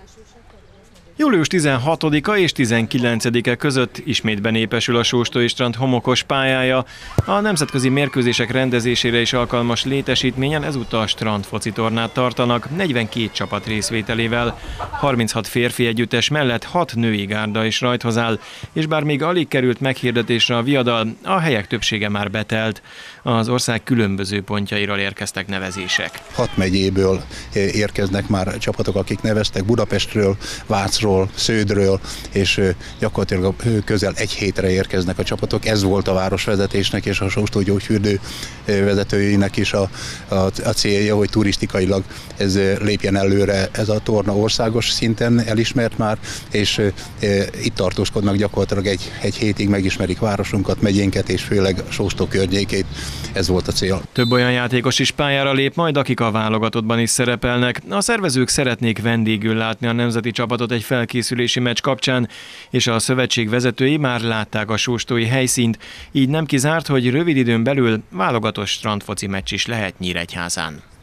Július 16-a és 19-e között ismét benépesül a Sóstói strand homokos pályája. A nemzetközi mérkőzések rendezésére is alkalmas létesítményen ezúttal strandfoci tornát tartanak 42 csapat részvételével. 36 férfi együttes mellett 6 női gárda is rajthoz áll, és bár még alig került meghirdetésre a viadal, a helyek többsége már betelt. Az ország különböző pontjairól érkeztek nevezések. 6 megyéből érkeznek már csapatok, akik neveztek, Budapestről, Vácról, Sződről, és gyakorlatilag közel egy hétre érkeznek a csapatok. Ez volt a városvezetésnek és a Sóstógyógyfürdő vezetőinek is a célja, hogy turisztikailag ez lépjen előre, ez a torna országos szinten elismert már, és itt tartózkodnak gyakorlatilag egy hétig, megismerik városunkat, megyénket és főleg Sóstó környékét. Ez volt a cél. Több olyan játékos is pályára lép majd, akik a válogatottban is szerepelnek. A szervezők szeretnék vendégül látni a nemzeti csapatot egy felkészülési meccs kapcsán, és a szövetség vezetői már látták a sóstói helyszínt, így nem kizárt, hogy rövid időn belül válogatott strandfoci meccs is lehet Nyíregyházán.